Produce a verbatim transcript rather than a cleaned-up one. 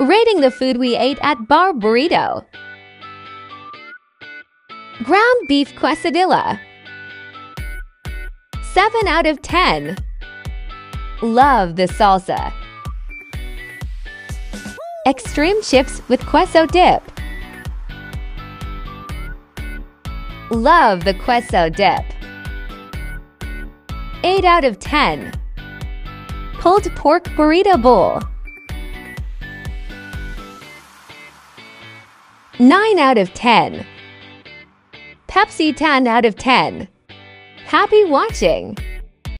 Rating the food we ate at Bar Burrito. Ground beef quesadilla. seven out of ten. Love the salsa. Extreme chips with queso dip. Love the queso dip. eight out of ten. Pulled pork burrito bowl. nine out of ten. Pepsi ten out of ten. Happy watching!